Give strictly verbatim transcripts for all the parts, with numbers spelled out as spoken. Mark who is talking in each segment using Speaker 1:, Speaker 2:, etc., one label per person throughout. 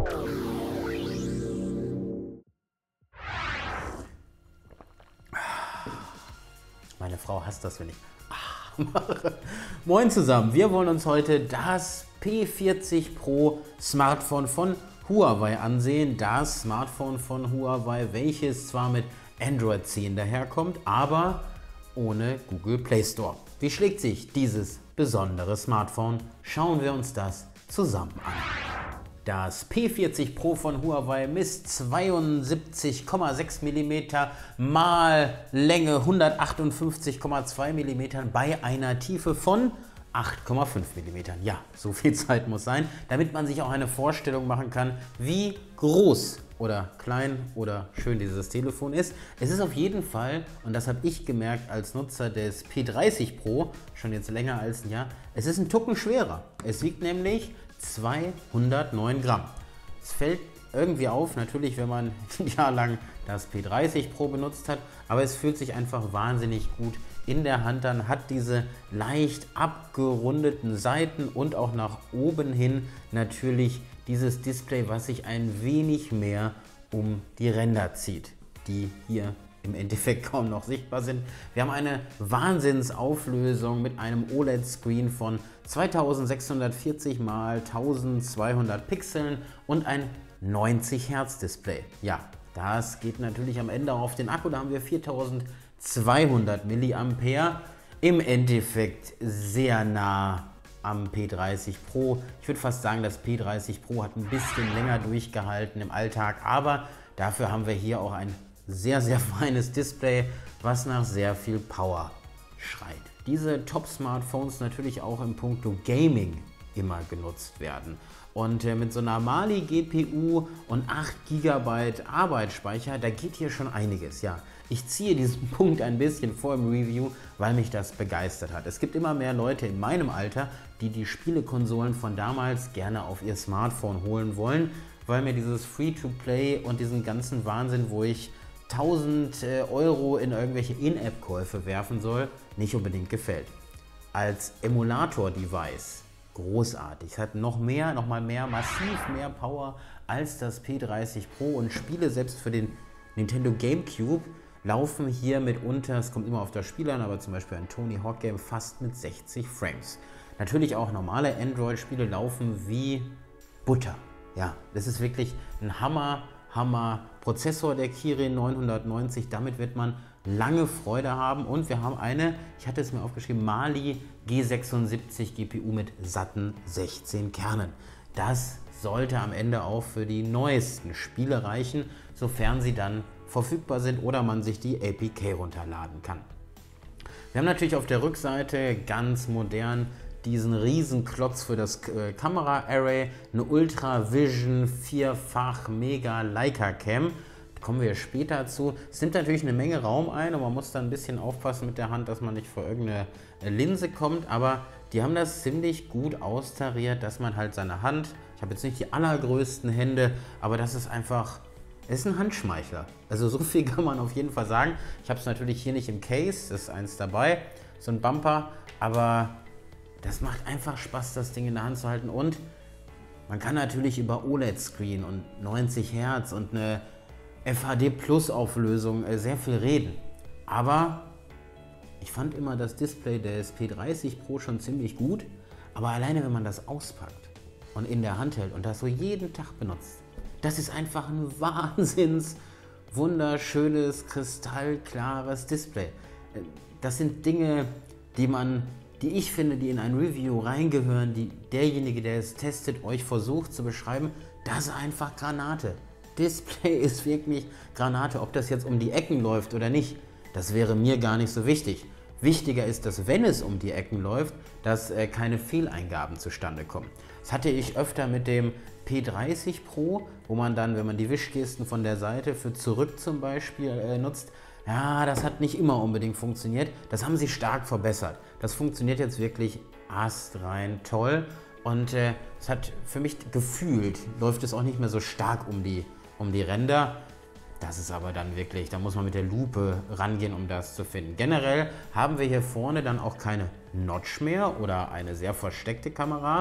Speaker 1: Meine Frau hasst das, wenn ich ah mache. Moin zusammen, wir wollen uns heute das P vierzig Pro Smartphone von Huawei ansehen. Das Smartphone von Huawei, welches zwar mit Android zehn daherkommt, aber ohne Google Play Store. Wie schlägt sich dieses besondere Smartphone? Schauen wir uns das zusammen an. Das P vierzig Pro von Huawei misst zweiundsiebzig Komma sechs Millimeter mal Länge hundertachtundfünfzig Komma zwei Millimeter bei einer Tiefe von acht Komma fünf Millimeter. Ja, so viel Zeit muss sein, damit man sich auch eine Vorstellung machen kann, wie groß oder klein oder schön dieses Telefon ist. Es ist auf jeden Fall, und das habe ich gemerkt als Nutzer des P dreißig Pro, schon jetzt länger als ein Jahr, es ist ein Tucken schwerer. Es wiegt nämlich zweihundertneun Gramm. Es fällt irgendwie auf, natürlich, wenn man ein Jahr lang das P dreißig Pro benutzt hat, aber es fühlt sich einfach wahnsinnig gut in der Hand an, hat diese leicht abgerundeten Seiten und auch nach oben hin natürlich dieses Display, was sich ein wenig mehr um die Ränder zieht, die hier im Endeffekt kaum noch sichtbar sind. Wir haben eine Wahnsinnsauflösung mit einem O L E D-Screen von zweitausendsechshundertvierzig mal eintausendzweihundert Pixeln und ein neunzig Hertz Display. Ja, das geht natürlich am Ende auf den Akku, da haben wir viertausendzweihundert Milliampere. Im Endeffekt sehr nah am P dreißig Pro. Ich würde fast sagen, das P dreißig Pro hat ein bisschen länger durchgehalten im Alltag, aber dafür haben wir hier auch ein sehr, sehr feines Display, was nach sehr viel Power schreit. Diese Top-Smartphones natürlich auch im Punkto Gaming immer genutzt werden. Und äh, mit so einer Mali G P U und acht Gigabyte Arbeitsspeicher, da geht hier schon einiges. Ja, ich ziehe diesen Punkt ein bisschen vor im Review, weil mich das begeistert hat. Es gibt immer mehr Leute in meinem Alter, die die Spielekonsolen von damals gerne auf ihr Smartphone holen wollen, weil mir dieses Free-to-Play und diesen ganzen Wahnsinn, wo ich tausend Euro in irgendwelche In-App-Käufe werfen soll, nicht unbedingt gefällt. Als Emulator-Device großartig. Es hat noch mehr, noch mal mehr, massiv mehr Power als das P dreißig Pro und Spiele selbst für den Nintendo GameCube laufen hier mitunter, es kommt immer auf das Spiel an, aber zum Beispiel ein Tony Hawk Game fast mit sechzig Frames. Natürlich auch normale Android-Spiele laufen wie Butter. Ja, das ist wirklich ein Hammer, Hammer Prozessor, der Kirin neunhundertneunzig, damit wird man lange Freude haben und wir haben eine, ich hatte es mir aufgeschrieben, Mali G sechsundsiebzig G P U mit satten sechzehn Kernen. Das sollte am Ende auch für die neuesten Spiele reichen, sofern sie dann verfügbar sind oder man sich die A P K runterladen kann. Wir haben natürlich auf der Rückseite ganz modern diesen riesen Klotz für das äh, Kamera-Array, eine Ultra Vision vierfach Mega Leica Cam. Da kommen wir später zu. Es nimmt natürlich eine Menge Raum ein und man muss da ein bisschen aufpassen mit der Hand, dass man nicht vor irgendeine Linse kommt, aber die haben das ziemlich gut austariert, dass man halt seine Hand, ich habe jetzt nicht die allergrößten Hände, aber das ist einfach, es ist ein Handschmeichler. Also so viel kann man auf jeden Fall sagen. Ich habe es natürlich hier nicht im Case, das ist eins dabei, so ein Bumper, aber das macht einfach Spaß, das Ding in der Hand zu halten und man kann natürlich über O L E D-Screen und neunzig Hertz und eine F H D Plus Auflösung sehr viel reden. Aber ich fand immer das Display des P dreißig Pro schon ziemlich gut, aber alleine wenn man das auspackt und in der Hand hält und das so jeden Tag benutzt, das ist einfach ein wahnsinns wunderschönes, kristallklares Display. Das sind Dinge, die man die ich finde, die in ein Review reingehören, die derjenige, der es testet, euch versucht zu beschreiben, das ist einfach Granate. Display ist wirklich Granate. Ob das jetzt um die Ecken läuft oder nicht, das wäre mir gar nicht so wichtig. Wichtiger ist, dass wenn es um die Ecken läuft, dass äh, keine Fehleingaben zustande kommen. Das hatte ich öfter mit dem P dreißig Pro, wo man dann, wenn man die Wischgesten von der Seite für zurück zum Beispiel äh, nutzt, ja, das hat nicht immer unbedingt funktioniert. Das haben sie stark verbessert. Das funktioniert jetzt wirklich astrein toll. Und äh, es hat für mich gefühlt, läuft es auch nicht mehr so stark um die, um die Ränder. Das ist aber dann wirklich, da muss man mit der Lupe rangehen, um das zu finden. Generell haben wir hier vorne dann auch keine Notch mehr oder eine sehr versteckte Kamera.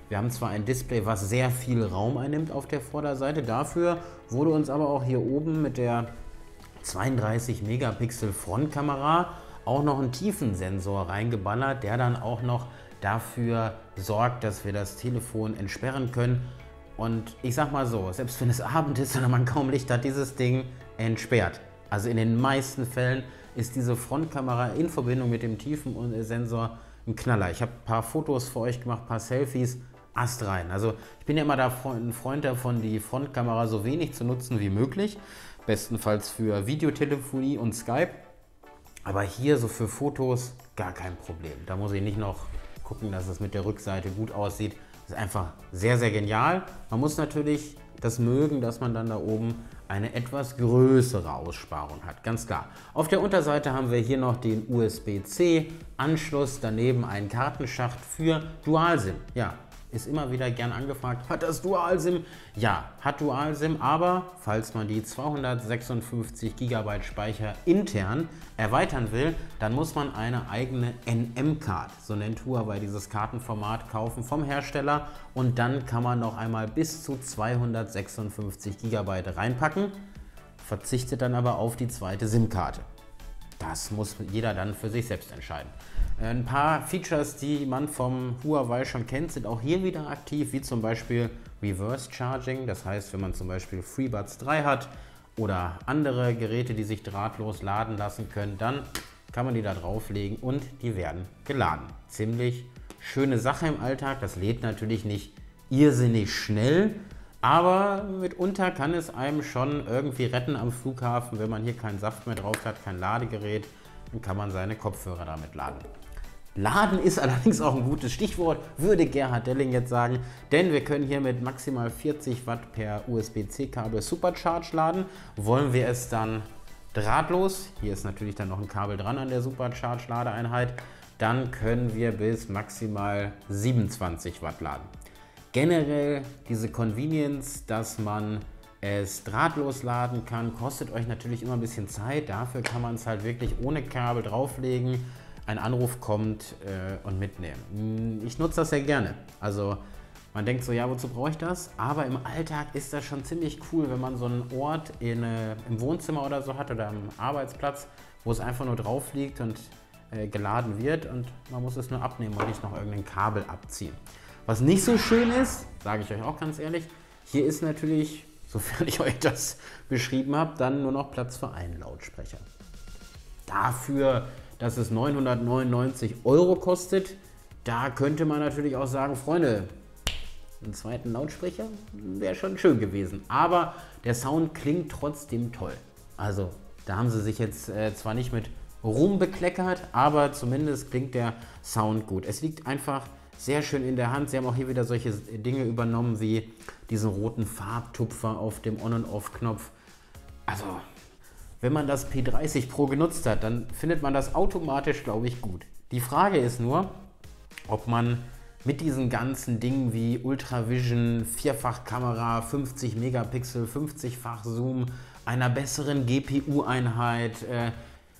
Speaker 1: Wir haben zwar ein Display, was sehr viel Raum einnimmt auf der Vorderseite, dafür wurde uns aber auch hier oben mit der zweiunddreißig Megapixel Frontkamera auch noch ein Tiefensensor reingeballert, der dann auch noch dafür sorgt, dass wir das Telefon entsperren können. Und ich sag mal so, selbst wenn es Abend ist und man kaum Licht hat, dieses Ding entsperrt. Also in den meisten Fällen ist diese Frontkamera in Verbindung mit dem Tiefensensor ein Knaller. Ich habe ein paar Fotos für euch gemacht, ein paar Selfies, astrein. Also ich bin ja immer da ein Freund davon, die Frontkamera so wenig zu nutzen wie möglich. Bestenfalls für Videotelefonie und Skype. Aber hier so für Fotos gar kein Problem. Da muss ich nicht noch gucken, dass es mit der Rückseite gut aussieht. Das ist einfach sehr, sehr genial. Man muss natürlich das mögen, dass man dann da oben eine etwas größere Aussparung hat, ganz klar. Auf der Unterseite haben wir hier noch den U S B C Anschluss, daneben einen Kartenschacht für Dual-SIM. Ja, ist immer wieder gern angefragt, hat das Dual-SIM? Ja, hat Dual-SIM, aber falls man die zweihundertsechsundfünfzig Gigabyte Speicher intern erweitern will, dann muss man eine eigene N M-Card, so nennt Huawei dieses Kartenformat, kaufen vom Hersteller und dann kann man noch einmal bis zu zweihundertsechsundfünfzig Gigabyte reinpacken, verzichtet dann aber auf die zweite SIM-Karte. Das muss jeder dann für sich selbst entscheiden. Ein paar Features, die man vom Huawei schon kennt, sind auch hier wieder aktiv, wie zum Beispiel Reverse Charging. Das heißt, wenn man zum Beispiel FreeBuds drei hat oder andere Geräte, die sich drahtlos laden lassen können, dann kann man die da drauflegen und die werden geladen. Ziemlich schöne Sache im Alltag. Das lädt natürlich nicht irrsinnig schnell, aber mitunter kann es einem schon irgendwie retten am Flughafen, wenn man hier keinen Saft mehr drauf hat, kein Ladegerät, dann kann man seine Kopfhörer damit laden. Laden ist allerdings auch ein gutes Stichwort, würde Gerhard Delling jetzt sagen, denn wir können hier mit maximal vierzig Watt per U S B C Kabel Supercharge laden. Wollen wir es dann drahtlos, hier ist natürlich dann noch ein Kabel dran an der Supercharge Ladeeinheit, dann können wir bis maximal siebenundzwanzig Watt laden. Generell diese Convenience, dass man es drahtlos laden kann, kostet euch natürlich immer ein bisschen Zeit. Dafür kann man es halt wirklich ohne Kabel drauflegen, ein Anruf kommt äh, und mitnehmen. Ich nutze das sehr gerne. Also man denkt so, ja, wozu brauche ich das? Aber im Alltag ist das schon ziemlich cool, wenn man so einen Ort in, äh, im Wohnzimmer oder so hat oder am Arbeitsplatz, wo es einfach nur drauf liegt und äh, geladen wird und man muss es nur abnehmen und nicht noch irgendein Kabel abziehen. Was nicht so schön ist, sage ich euch auch ganz ehrlich, hier ist natürlich, sofern ich euch das beschrieben habe, dann nur noch Platz für einen Lautsprecher. Dafür, dass es neunhundertneunundneunzig Euro kostet, da könnte man natürlich auch sagen, Freunde, einen zweiten Lautsprecher wäre schon schön gewesen. Aber der Sound klingt trotzdem toll. Also da haben sie sich jetzt äh, zwar nicht mit Ruhm bekleckert, aber zumindest klingt der Sound gut. Es liegt einfach sehr schön in der Hand. Sie haben auch hier wieder solche Dinge übernommen wie diesen roten Farbtupfer auf dem On- und Off-Knopf. Also, wenn man das P dreißig Pro genutzt hat, dann findet man das automatisch, glaube ich, gut. Die Frage ist nur, ob man mit diesen ganzen Dingen wie Ultravision, Vierfachkamera, fünfzig Megapixel, fünfzig-fach Zoom, einer besseren G P U-Einheit, äh,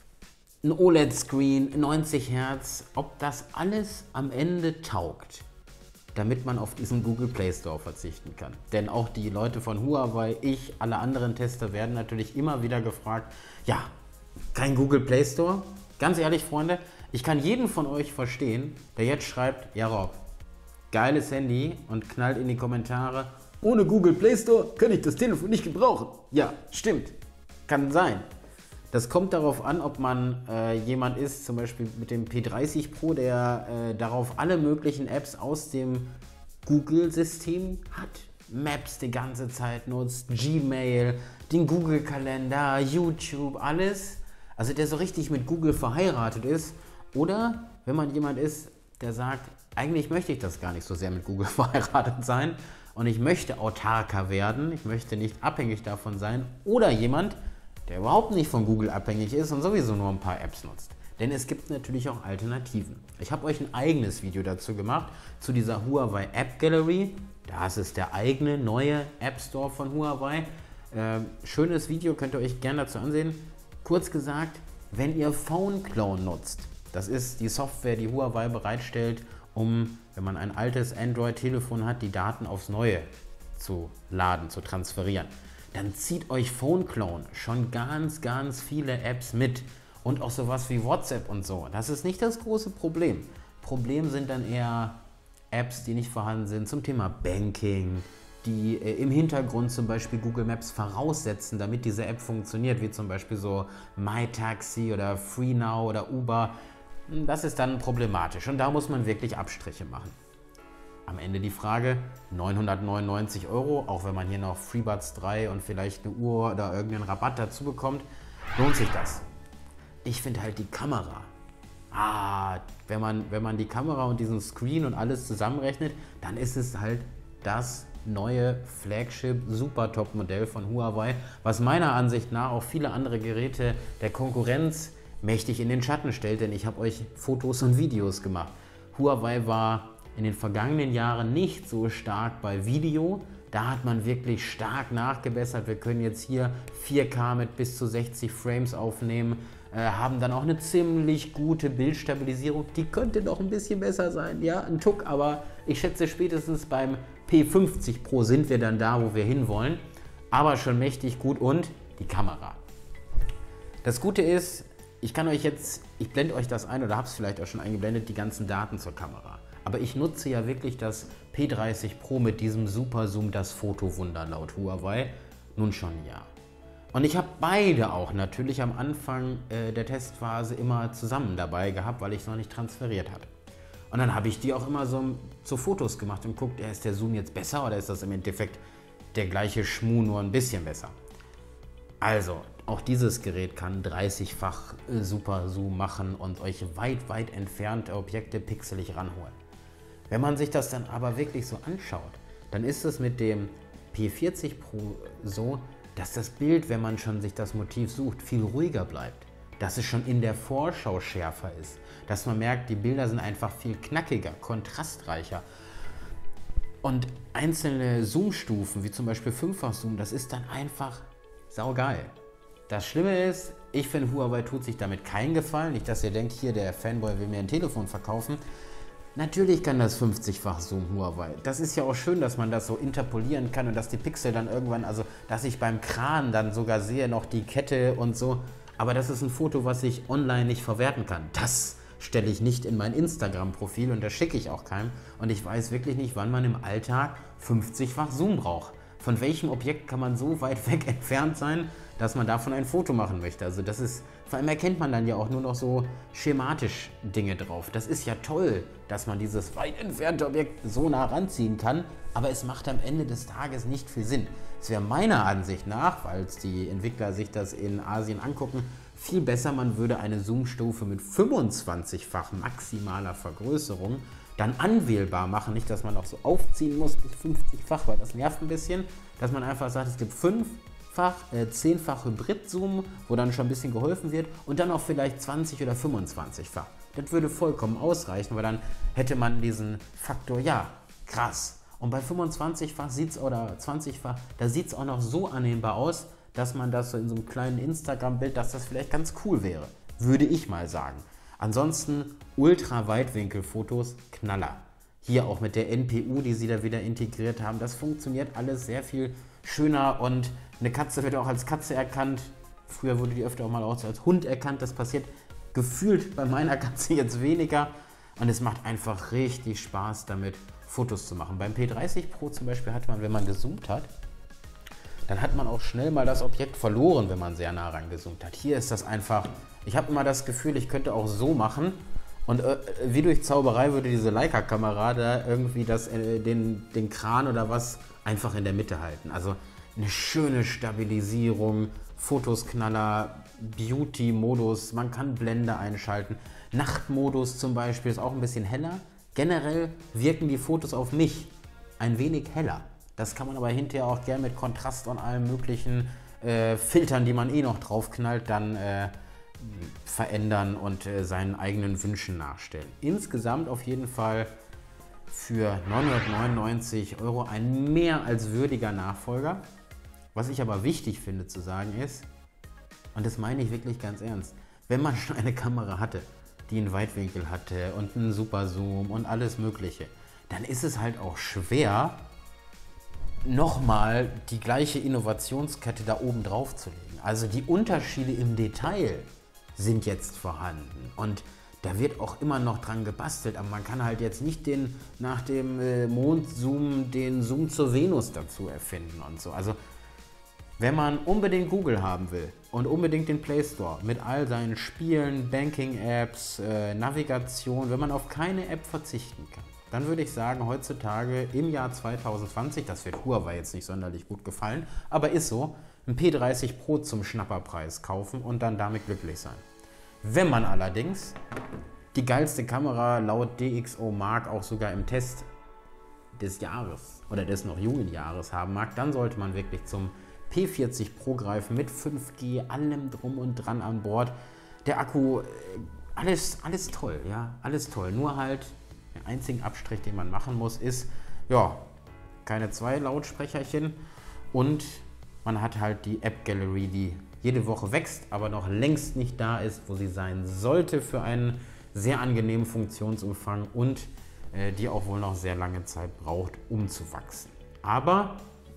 Speaker 1: ein O L E D-Screen, neunzig Hertz, ob das alles am Ende taugt, damit man auf diesen Google Play Store verzichten kann. Denn auch die Leute von Huawei, ich, alle anderen Tester werden natürlich immer wieder gefragt, ja, kein Google Play Store? Ganz ehrlich, Freunde, ich kann jeden von euch verstehen, der jetzt schreibt, ja Rob, geiles Handy und knallt in die Kommentare, ohne Google Play Store kann ich das Telefon nicht gebrauchen. Ja, stimmt, kann sein. Das kommt darauf an, ob man äh, jemand ist, zum Beispiel mit dem P dreißig Pro, der äh, darauf alle möglichen Apps aus dem Google-System hat. Maps die ganze Zeit nutzt, Gmail, den Google-Kalender, YouTube, alles. Also der so richtig mit Google verheiratet ist. Oder wenn man jemand ist, der sagt, eigentlich möchte ich das gar nicht so sehr mit Google verheiratet sein und ich möchte autarker werden, ich möchte nicht abhängig davon sein. Oder jemand, der überhaupt nicht von Google abhängig ist und sowieso nur ein paar Apps nutzt. Denn es gibt natürlich auch Alternativen. Ich habe euch ein eigenes Video dazu gemacht, zu dieser Huawei App Gallery. Das ist der eigene neue App Store von Huawei. Äh, schönes Video, könnt ihr euch gerne dazu ansehen. Kurz gesagt, wenn ihr Phone Clone nutzt, das ist die Software, die Huawei bereitstellt, um, wenn man ein altes Android-Telefon hat, die Daten aufs neue zu laden, zu transferieren. Dann zieht euch Phone Clone schon ganz, ganz viele Apps mit und auch sowas wie WhatsApp und so. Das ist nicht das große Problem. Problem sind dann eher Apps, die nicht vorhanden sind zum Thema Banking, die äh, im Hintergrund zum Beispiel Google Maps voraussetzen, damit diese App funktioniert, wie zum Beispiel so MyTaxi oder FreeNow oder Uber. Das ist dann problematisch und da muss man wirklich Abstriche machen. Am Ende die Frage, neunhundertneunundneunzig Euro, auch wenn man hier noch FreeBuds drei und vielleicht eine Uhr oder irgendeinen Rabatt dazu bekommt, lohnt sich das? Ich finde halt die Kamera. Ah, wenn man, wenn man die Kamera und diesen Screen und alles zusammenrechnet, dann ist es halt das neue Flagship Super Top Modell von Huawei, was meiner Ansicht nach auch viele andere Geräte der Konkurrenz mächtig in den Schatten stellt, denn ich habe euch Fotos und Videos gemacht. Huawei war in den vergangenen Jahren nicht so stark bei Video. Da hat man wirklich stark nachgebessert. Wir können jetzt hier vier K mit bis zu sechzig Frames aufnehmen, äh, haben dann auch eine ziemlich gute Bildstabilisierung. Die könnte noch ein bisschen besser sein, ja, ein Tuck, aber ich schätze spätestens beim P fünfzig Pro sind wir dann da, wo wir hinwollen. Aber schon mächtig gut und die Kamera. Das Gute ist, ich kann euch jetzt, ich blende euch das ein oder habe es vielleicht auch schon eingeblendet, die ganzen Daten zur Kamera. Aber ich nutze ja wirklich das P dreißig Pro mit diesem Super Zoom, das Fotowunder laut Huawei, nun schon ein Jahr. Und ich habe beide auch natürlich am Anfang äh, der Testphase immer zusammen dabei gehabt, weil ich es noch nicht transferiert hatte. Und dann habe ich die auch immer so zu Fotos gemacht und guckt, ist der Zoom jetzt besser oder ist das im Endeffekt der gleiche Schmuh, nur ein bisschen besser. Also, auch dieses Gerät kann dreißigfach äh, Super Zoom machen und euch weit, weit entfernte Objekte pixelig ranholen. Wenn man sich das dann aber wirklich so anschaut, dann ist es mit dem P vierzig Pro so, dass das Bild, wenn man schon sich das Motiv sucht, viel ruhiger bleibt. Dass es schon in der Vorschau schärfer ist. Dass man merkt, die Bilder sind einfach viel knackiger, kontrastreicher. Und einzelne Zoomstufen, wie zum Beispiel fünffach Zoom, das ist dann einfach saugeil. Das Schlimme ist, ich finde, Huawei tut sich damit keinen Gefallen. Nicht, dass ihr denkt, hier, der Fanboy will mir ein Telefon verkaufen. Natürlich kann das fünfzigfach Zoom Huawei. Das ist ja auch schön, dass man das so interpolieren kann und dass die Pixel dann irgendwann, also dass ich beim Kran dann sogar sehe, noch die Kette und so. Aber das ist ein Foto, was ich online nicht verwerten kann. Das stelle ich nicht in mein Instagram-Profil und das schicke ich auch keinem. Und ich weiß wirklich nicht, wann man im Alltag fünfzigfach Zoom braucht. Von welchem Objekt kann man so weit weg entfernt sein, dass man davon ein Foto machen möchte? Also das ist, vor allem erkennt man dann ja auch nur noch so schematisch Dinge drauf. Das ist ja toll, dass man dieses weit entfernte Objekt so nah ranziehen kann, aber es macht am Ende des Tages nicht viel Sinn. Es wäre meiner Ansicht nach, weil die Entwickler sich das in Asien angucken, viel besser, man würde eine Zoom-Stufe mit fünfundzwanzigfach maximaler Vergrößerung dann anwählbar machen. Nicht, dass man auch so aufziehen muss bis fünfzigfach, weil das nervt ein bisschen. Dass man einfach sagt, es gibt fünffach, äh, zehnfach Hybrid-Zoom, wo dann schon ein bisschen geholfen wird und dann auch vielleicht zwanzig oder fünfundzwanzigfach. Das würde vollkommen ausreichen, weil dann hätte man diesen Faktor, ja, krass. Und bei fünfundzwanzigfach sieht's oder zwanzigfach, da sieht es auch noch so annehmbar aus, dass man das so in so einem kleinen Instagram-Bild, dass das vielleicht ganz cool wäre. Würde ich mal sagen. Ansonsten Ultra-Weitwinkel-Fotos, Knaller. Hier auch mit der N P U, die sie da wieder integriert haben. Das funktioniert alles sehr viel schöner und eine Katze wird auch als Katze erkannt. Früher wurde die öfter auch mal auch als Hund erkannt. Das passiert gefühlt bei meiner Katze jetzt weniger. Und es macht einfach richtig Spaß, damit Fotos zu machen. Beim P dreißig Pro zum Beispiel hat man, wenn man gezoomt hat, dann hat man auch schnell mal das Objekt verloren, wenn man sehr nah rangezoomt hat. Hier ist das einfach, ich habe immer das Gefühl, ich könnte auch so machen und äh, wie durch Zauberei würde diese Leica-Kamera da irgendwie das, äh, den, den Kran oder was einfach in der Mitte halten. Also eine schöne Stabilisierung, Fotosknaller, Beauty-Modus, man kann Blende einschalten. Nachtmodus zum Beispiel ist auch ein bisschen heller. Generell wirken die Fotos auf mich ein wenig heller. Das kann man aber hinterher auch gerne mit Kontrast und allen möglichen äh, Filtern, die man eh noch draufknallt, dann äh, verändern und äh, seinen eigenen Wünschen nachstellen. Insgesamt auf jeden Fall für neunhundertneunundneunzig Euro ein mehr als würdiger Nachfolger. Was ich aber wichtig finde zu sagen ist, und das meine ich wirklich ganz ernst, wenn man schon eine Kamera hatte, die einen Weitwinkel hatte und einen Super Zoom und alles Mögliche, dann ist es halt auch schwer, nochmal die gleiche Innovationskette da oben drauf zu legen. Also die Unterschiede im Detail sind jetzt vorhanden und da wird auch immer noch dran gebastelt, aber man kann halt jetzt nicht den, nach dem äh, Mondzoom den Zoom zur Venus dazu erfinden und so. Also wenn man unbedingt Google haben will und unbedingt den Play Store mit all seinen Spielen, Banking-Apps, äh, Navigation, wenn man auf keine App verzichten kann, dann würde ich sagen, heutzutage im Jahr zwanzig zwanzig, das wird Huawei jetzt nicht sonderlich gut gefallen, aber ist so, ein P dreißig Pro zum Schnapperpreis kaufen und dann damit glücklich sein. Wenn man allerdings die geilste Kamera laut D X O Mark auch sogar im Test des Jahres oder des noch jungen Jahres haben mag, dann sollte man wirklich zum P vierzig Pro greifen mit fünf G, allem drum und dran an Bord. Der Akku, alles, alles toll, ja, alles toll. Nur halt, der einzige Abstrich, den man machen muss, ist, ja, keine zwei Lautsprecherchen und man hat halt die App Gallery, die jede Woche wächst, aber noch längst nicht da ist, wo sie sein sollte für einen sehr angenehmen Funktionsumfang und äh, die auch wohl noch sehr lange Zeit braucht, um zu wachsen. Aber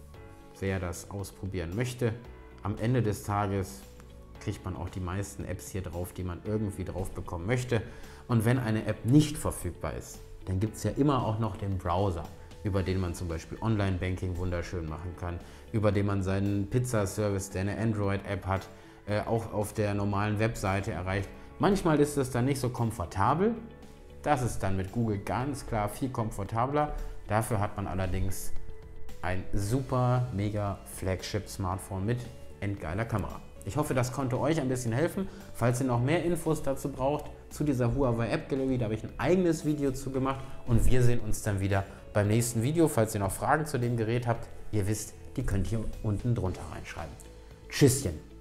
Speaker 1: wer das ausprobieren möchte, am Ende des Tages kriegt man auch die meisten Apps hier drauf, die man irgendwie drauf bekommen möchte. Und wenn eine App nicht verfügbar ist, dann gibt es ja immer auch noch den Browser, über den man zum Beispiel Online-Banking wunderschön machen kann, über den man seinen Pizza-Service, der eine Android-App hat, äh, auch auf der normalen Webseite erreicht. Manchmal ist es dann nicht so komfortabel. Das ist dann mit Google ganz klar viel komfortabler. Dafür hat man allerdings ein super, mega Flagship-Smartphone mit endgeiler Kamera. Ich hoffe, das konnte euch ein bisschen helfen. Falls ihr noch mehr Infos dazu braucht, zu dieser Huawei App Gallery, da habe ich ein eigenes Video zu gemacht und wir sehen uns dann wieder beim nächsten Video. Falls ihr noch Fragen zu dem Gerät habt, ihr wisst, die könnt ihr unten drunter reinschreiben. Tschüsschen!